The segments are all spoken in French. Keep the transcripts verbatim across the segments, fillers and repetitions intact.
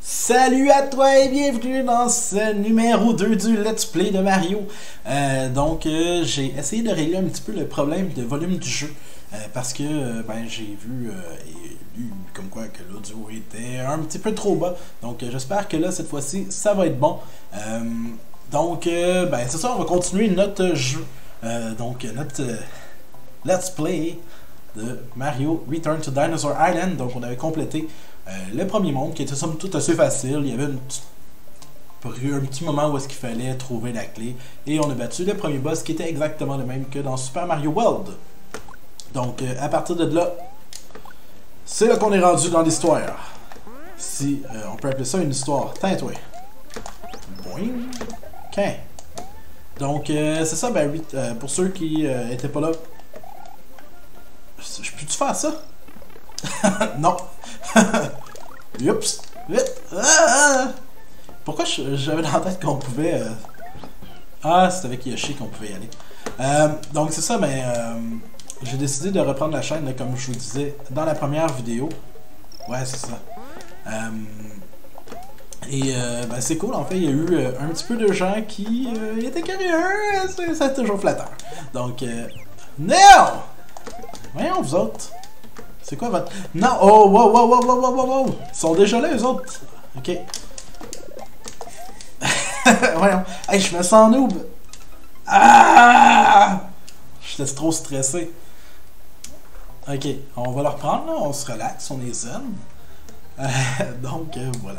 Salut à toi et bienvenue dans ce numéro deux du Let's Play de Mario. Euh, donc euh, j'ai essayé de régler un petit peu le problème de volume du jeu. Euh, parce que euh, ben, j'ai vu euh, et lu comme quoi que l'audio était un petit peu trop bas. Donc euh, j'espère que là cette fois-ci ça va être bon. Euh, donc euh, ben, c'est ça, on va continuer notre jeu. Euh, donc notre euh, Let's Play de Mario Return to Dinosaur Island. Donc on avait complété euh, le premier monde qui était somme toute assez facile. Il y avait une petite, un petit moment où est-ce qu'il fallait trouver la clé. Et on a battu le premier boss qui était exactement le même que dans Super Mario World. Donc euh, à partir de là, c'est là qu'on est rendu dans l'histoire. Si euh, on peut appeler ça une histoire. Tiens toi. Boing. Ok. Donc euh, c'est ça, ben euh, pour ceux qui euh, étaient pas là. Je peux-tu faire ça? Non. Oups. Vite. Ah! Pourquoi j'avais dans la tête qu'on pouvait... Euh... Ah, c'est avec Yoshi qu'on pouvait y aller. Euh, donc c'est ça, mais euh, j'ai décidé de reprendre la chaîne, là, comme je vous disais, dans la première vidéo. Ouais, c'est ça. Euh, et euh, ben, c'est cool, en fait, il y a eu euh, un petit peu de gens qui euh, étaient curieux. C'est toujours flatteur. Donc, euh... non! Voyons, vous autres. C'est quoi votre... Non! Oh, wow, wow, wow, wow, wow, wow, wow! Ils sont déjà là, eux autres. Ok. Voyons. Hey, je me sens noob. Ah! J'étais trop stressé. Ok, on va le reprendre, là. On se relaxe, on est zen. Euh, donc, euh, voilà.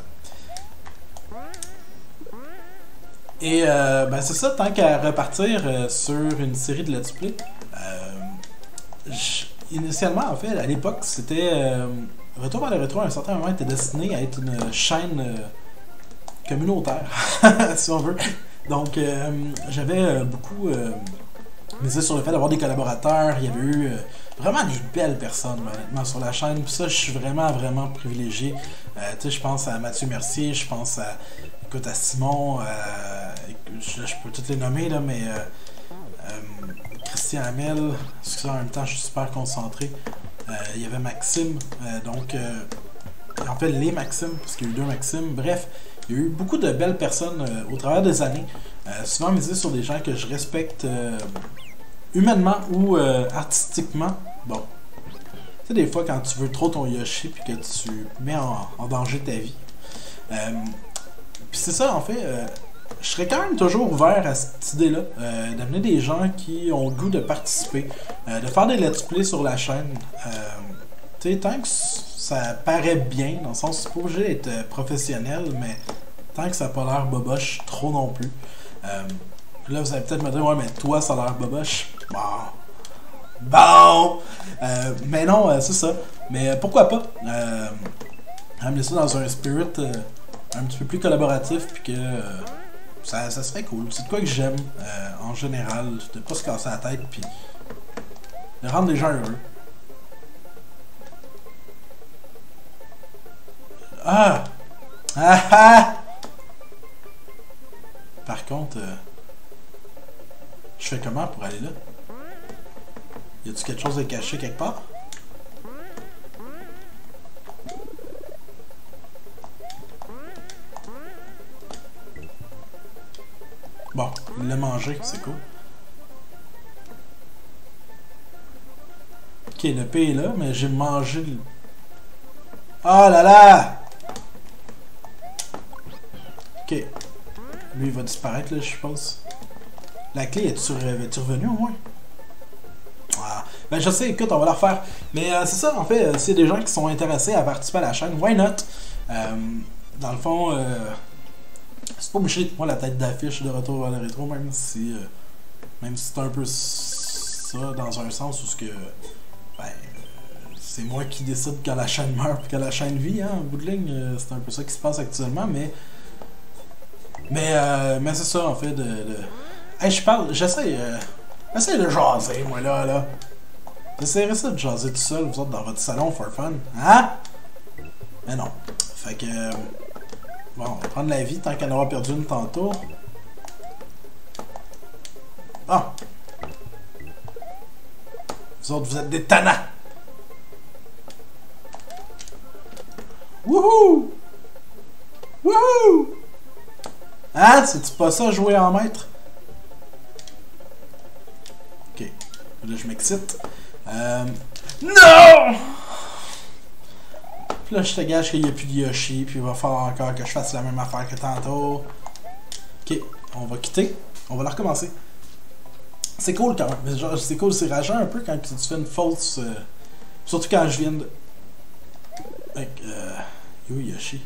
Et, euh, ben, c'est ça, tant qu'à repartir euh, sur une série de Let's Play. Euh, Initialement, en fait, à l'époque, c'était... Euh, Retour vers le rétro, à un certain moment, était destiné à être une chaîne euh, communautaire, si on veut. Donc, euh, j'avais euh, beaucoup euh, misé sur le fait d'avoir des collaborateurs. Il y avait eu euh, vraiment des belles personnes, honnêtement, sur la chaîne. Puis ça, je suis vraiment, vraiment privilégié. Euh, tu sais, je pense à Mathieu Mercier, je pense à... Écoute, à Simon, euh, je, je peux toutes les nommer, là, mais... Euh, euh, Christian Hamel, excusez, en même temps, je suis super concentré. Euh, il y avait Maxime, euh, donc, euh, en fait, les Maximes, parce qu'il y a eu deux Maximes. Bref, il y a eu beaucoup de belles personnes euh, au travers des années. Euh, souvent misé sur des gens que je respecte euh, humainement ou euh, artistiquement. Bon, tu sais, des fois, quand tu veux trop ton Yoshi puis que tu mets en, en danger ta vie. Euh, puis c'est ça, en fait. Euh, Je serais quand même toujours ouvert à cette idée-là, euh, d'amener des gens qui ont le goût de participer, euh, de faire des let's play sur la chaîne. Euh, tu sais, tant que ça paraît bien, dans le sens, c'est pas obligé d'être professionnel, mais tant que ça n'a pas l'air boboche trop non plus. Euh, là, vous allez peut-être me dire, ouais, mais toi, ça a l'air boboche. Bon. Bon! Euh, mais non, euh, c'est ça. Mais pourquoi pas? Euh, amener ça dans un spirit euh, un petit peu plus collaboratif, puis que. Euh, Ça, ça serait cool. C'est de quoi que j'aime, euh, en général, de pas se casser la tête, puis de rendre les gens heureux. Ah! Ah ah! Par contre, euh, je fais comment pour aller là? Y a-tu quelque chose de caché quelque part? Bon, il l'a mangé, c'est cool. Ok, le P est là, mais j'ai mangé le... Oh là là! Ok. Lui, il va disparaître, là, je suppose. La clé, est-tu revenue, au moins? Ah. Ben, je sais, écoute, on va la refaire. Mais euh, c'est ça, en fait, euh, s'il y a des gens qui sont intéressés à participer à la chaîne, why not? Euh, dans le fond... Euh, c'est pas obligé de moi la tête d'affiche de Retour vers le rétro, même si euh, même si c'est un peu ça dans un sens où ce que ben euh, c'est moi qui décide quand la chaîne meurt et quand la chaîne vit, hein, en bout de ligne, euh, c'est un peu ça qui se passe actuellement, mais mais euh, mais c'est ça en fait de, de... Hey, je parle, j'essaie euh, j'essaie de jaser moi là là. J'essaierai ça de jaser tout seul, vous autres dans votre salon for fun, hein? Mais non. Fait que euh, bon, on va prendre la vie tant qu'elle aura perdu une tantôt. Ah! Vous autres, vous êtes des tannants! Wouhou! Wouhou! Hein? C'est-tu pas ça, jouer en maître? Ok. Là, je m'excite. Euh... Non! Puis là, je te gage qu'il n'y a plus de Yoshi, puis il va falloir encore que je fasse la même affaire que tantôt. Ok, on va quitter. On va la recommencer. C'est cool quand même. Genre, c'est cool, c'est rageant un peu quand tu fais une fausse... Euh... Surtout quand je viens de... Avec, euh... Yo, Yoshi.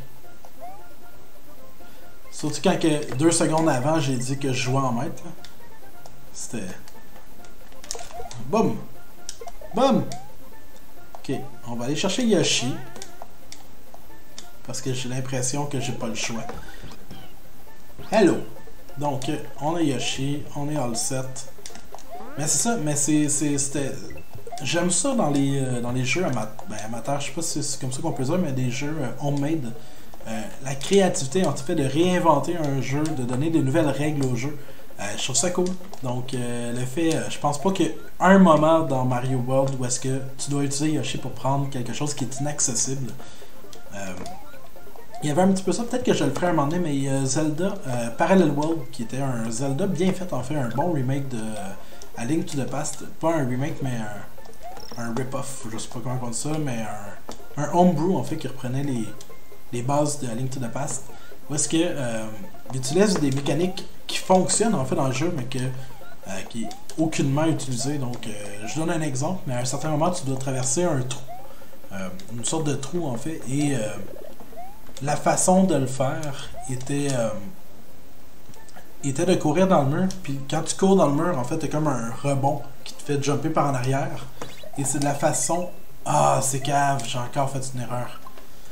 Surtout quand que deux secondes avant, j'ai dit que je jouais en maître. C'était... Boum! Boum! Ok, on va aller chercher Yoshi. Parce que j'ai l'impression que j'ai pas le choix. Hello! Donc, on a Yoshi, on est all set. Mais c'est ça, mais c'est... c'était... J'aime ça dans les, euh, dans les jeux amat ben, amateurs, je sais pas si c'est comme ça qu'on peut dire, mais des jeux euh, homemade. Euh, la créativité, en fait, de réinventer un jeu, de donner de nouvelles règles au jeu. Euh, je trouve ça cool. Donc, euh, le fait, euh, je pense pas qu'il y ait un moment dans Mario World où est-ce que tu dois utiliser Yoshi pour prendre quelque chose qui est inaccessible. Euh, il y avait un petit peu ça, peut-être que je le ferai un moment donné, mais il y a Zelda euh, Parallel World, qui était un Zelda bien fait, en fait, un bon remake de euh, A Link to the Past. Pas un remake, mais un, un rip-off, je sais pas comment on dit ça, mais un, un homebrew, en fait, qui reprenait les, les bases de A Link to the Past. Où est-ce que euh, il utilise des mécaniques qui fonctionnent, en fait, dans le jeu, mais que, euh, qui est aucunement utilisé. Donc, euh, je donne un exemple, mais à un certain moment, tu dois traverser un trou. Euh, une sorte de trou, en fait, et... Euh, la façon de le faire était, euh, était de courir dans le mur. Puis quand tu cours dans le mur, en fait, t'as comme un rebond qui te fait jumper par en arrière. Et c'est de la façon... Ah, c'est cave, j'ai encore fait une erreur.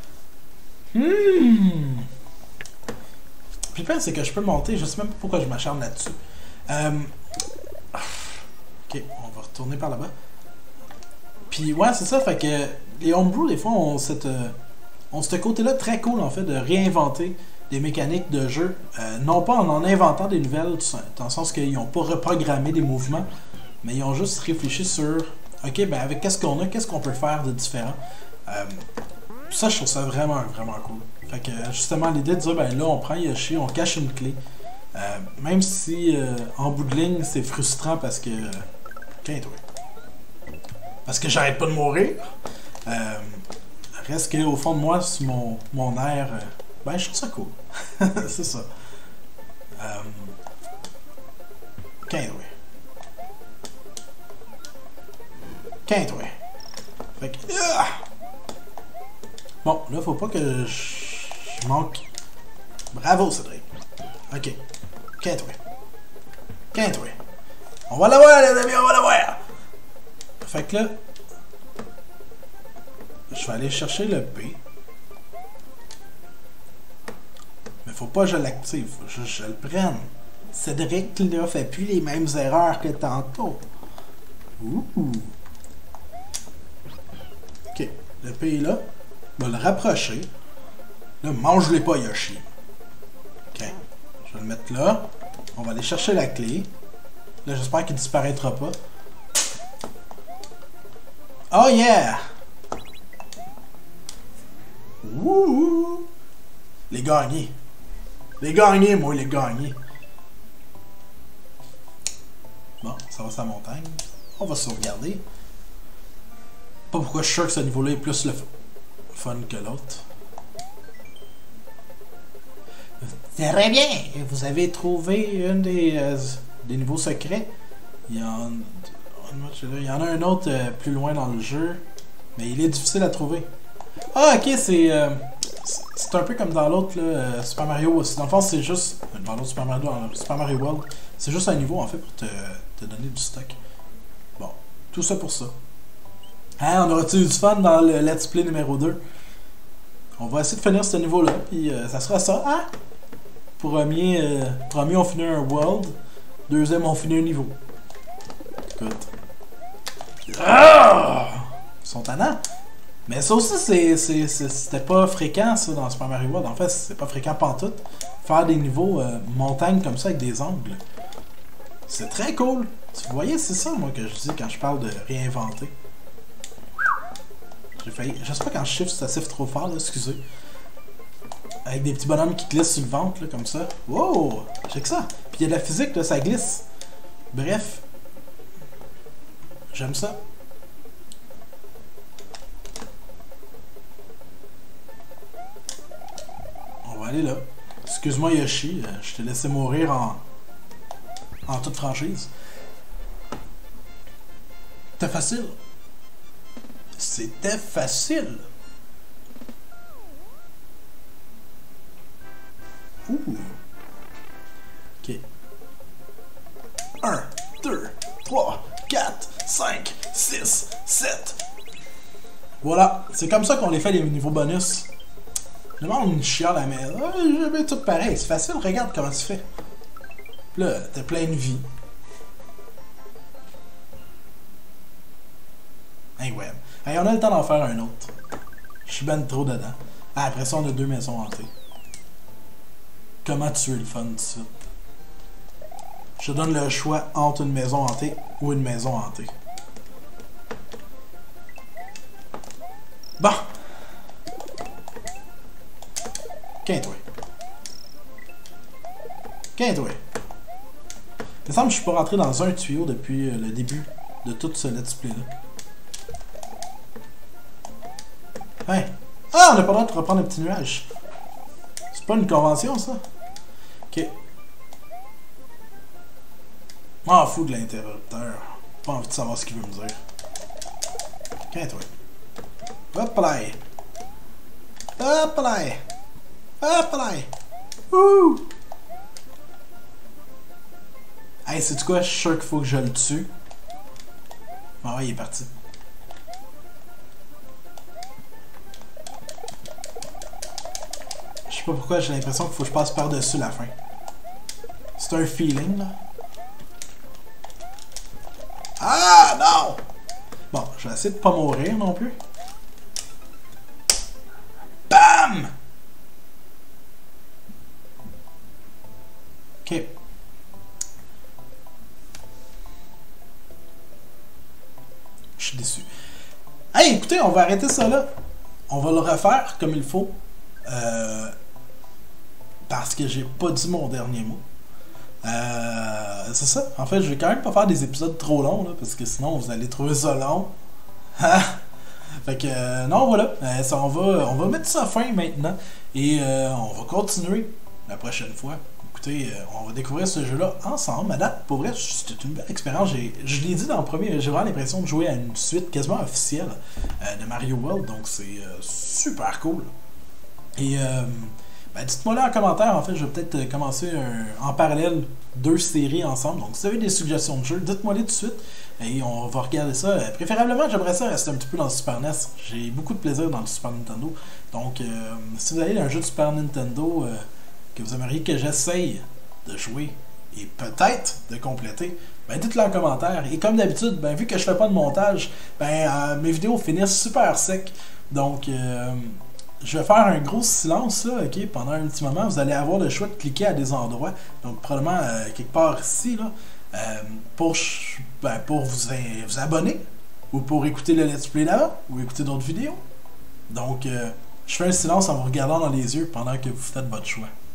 Hmm. Puis le pire, c'est que je peux monter, je sais même pas pourquoi je m'acharne là-dessus. Euh... Ok, on va retourner par là-bas. Puis ouais, c'est ça, fait que les homebrew, des fois, ont cette... Euh, On ce côté-là très cool, en fait, de réinventer des mécaniques de jeu, euh, non pas en en inventant des nouvelles, dans le sens qu'ils n'ont pas reprogrammé des mouvements, mais ils ont juste réfléchi sur, ok, ben avec qu'est-ce qu'on a, qu'est-ce qu'on peut faire de différent. Euh, ça, je trouve ça vraiment, vraiment cool. Fait que, justement, l'idée de dire, ben là, on prend Yoshi, on cache une clé, euh, même si, euh, en bout de ligne, c'est frustrant parce que... Euh, tiens, toi. Parce que j'arrête pas de mourir. Euh, Reste qu'au fond de moi, sur mon, mon air, euh, ben je trouve ça cool. C'est ça. Euh... quinze, ouais. quinze, ouais. Fait que... Ah! Bon, là, faut pas que je, je manque. Bravo, Cédric. Ok. quinze, ouais. quinze, ouais. On va l'avoir, les amis, on va l'avoir! Fait que là... Je vais aller chercher le P. Mais faut pas que je l'active, faut que je, je le prenne. Cédric, là, fait plus les mêmes erreurs que tantôt. Ouh. Ok, le P est là. Je vais le rapprocher. Là, mange-les pas, Yoshi. Ok, je vais le mettre là. On va aller chercher la clé. Là, j'espère qu'il disparaîtra pas. Oh yeah! Wouhou! Les gagnés. Les gagnés, moi, les gagnés. Bon, ça va sur la montagne. On va sauvegarder. Pas pourquoi je suis sûr que ce niveau-là est plus le fun que l'autre. Très bien! Vous avez trouvé une des, euh, des niveaux secrets. Il y en, il y en a un autre euh, plus loin dans le jeu. Mais il est difficile à trouver. Ah, ok, c'est euh, c'est un peu comme dans l'autre, euh, Super Mario. Dans le fond, c'est juste. Dans l'autre Super Mario, dans Super Mario World, c'est juste un niveau, en fait, pour te, te donner du stock. Bon, tout ça pour ça. Hein, on aura-tu eu du fun dans le Let's Play numéro deux? On va essayer de finir ce niveau-là, puis euh, ça sera ça. Hein? Premier, euh, premier, on finit un World. Deuxième, on finit un niveau. Écoute. Ah! Ils sont tannants. Mais ça aussi, c'était pas fréquent, ça, dans Super Mario World. En fait, c'est pas fréquent pantoute. Faire des niveaux euh, montagnes comme ça avec des angles. C'est très cool. Vous voyez, c'est ça, moi, que je dis quand je parle de réinventer. J'ai failli... Je sais pas quand je shift, ça siffle trop fort, là, excusez. Avec des petits bonhommes qui glissent sur le ventre, là, comme ça. Wow! Check ça! Puis il y a de la physique, là, ça glisse. Bref. J'aime ça. On va aller là. Excuse-moi Yoshi, je t'ai laissé mourir en... en toute franchise. C'était facile. C'était facile. Ouh. Ok. un, deux, trois, quatre, cinq, six, sept. Voilà. C'est comme ça qu'on les fait les niveaux bonus. Le monde chiale, mais euh, j'ai tout pareil. C'est facile, regarde comment tu fais. Là, t'as plein de vie. Hey, ouais. Hey, on a le temps d'en faire un autre. Je suis ben trop dedans. Ah, après ça, on a deux maisons hantées. Comment tuer le fun tout de suite? Je te donne le choix entre une maison hantée ou une maison hantée. Bon. Quinte-toi. Quinte-toi. Il me semble que je suis pas rentré dans un tuyau depuis le début de tout ce let's play là. Hein? Ah, on n'a pas le droit de reprendre un petit nuage. C'est pas une convention, ça? Ok. M'en fous de l'interrupteur. Pas envie de savoir ce qu'il veut me dire. Quinte-toi. Hop là! Hop là! Hop là! Ouh! Hey, sais-tu quoi? Je suis sûr qu'il faut que je le tue. Ah ouais, il est parti. Je sais pas pourquoi j'ai l'impression qu'il faut que je passe par-dessus la fin. C'est un feeling, là. Ah, non! Bon, je vais essayer de pas mourir non plus. Bam! Ok. Je suis déçu. Hey, écoutez, on va arrêter ça là. On va le refaire comme il faut. Euh, parce que j'ai pas dit mon dernier mot. Euh, c'est ça. En fait, je vais quand même pas faire des épisodes trop longs, là, parce que sinon vous allez trouver ça long. Fait que, euh, non, voilà. Euh, ça, on, va, on va mettre ça fin maintenant. Et euh, on va continuer la prochaine fois. Écoutez, euh, on va découvrir ce jeu-là ensemble. Madame, pour vrai, c'était une belle expérience. Je l'ai dit dans le premier, j'ai vraiment l'impression de jouer à une suite quasiment officielle euh, de Mario World. Donc c'est euh, super cool. Et euh, ben, dites-moi là en commentaire, en fait, je vais peut-être commencer un, en parallèle deux séries ensemble. Donc si vous avez des suggestions de jeux, dites-moi les tout de suite. Et on va regarder ça. Euh, préférablement, j'aimerais ça rester un petit peu dans le Super N E S. J'ai beaucoup de plaisir dans le Super Nintendo. Donc, euh, si vous avez un jeu de Super Nintendo euh, que vous aimeriez que j'essaye de jouer et peut-être de compléter, ben dites-le en commentaire. Et comme d'habitude, ben vu que je fais pas de montage, ben euh, mes vidéos finissent super sec. Donc, euh, je vais faire un gros silence là, ok, pendant un petit moment. Vous allez avoir le choix de cliquer à des endroits. Donc, probablement euh, quelque part ici, là. Euh, pour ben, pour vous, vous abonner ou pour écouter le let's play là ou écouter d'autres vidéos. Donc, euh, je fais un silence en vous regardant dans les yeux pendant que vous faites votre choix.